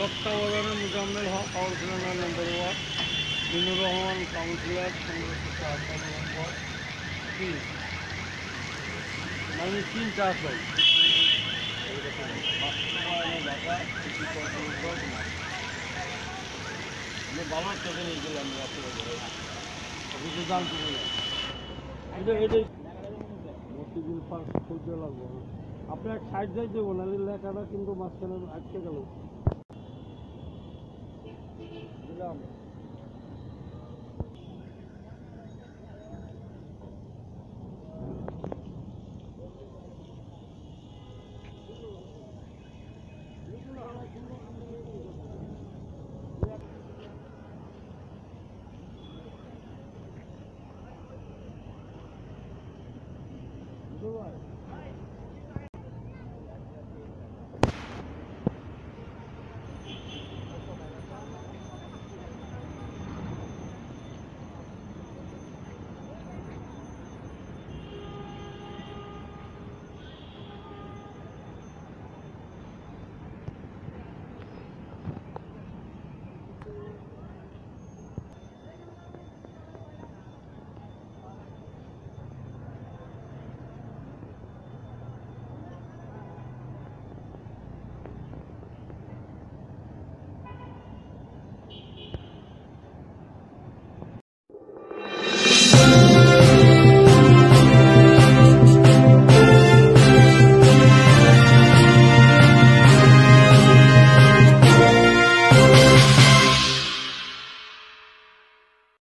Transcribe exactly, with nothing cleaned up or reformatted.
তত্ত্বাবধানে Mozammel Haque councillor number one, Minur Rahman councillor পনেরোশো আঠারো নম্বর তিন, মানে তিন চার ছয় বাবার চোখে নিয়ে গেলাম অফিসে জানতে বললাম এটা এটাই মতিঝিল পার্ক খুঁজতে লাগবো। আপনি এক সাইড যাই দেবো নাহলে লেখাটা কিন্তু মাঝখানে আটকে গেল দিলাম।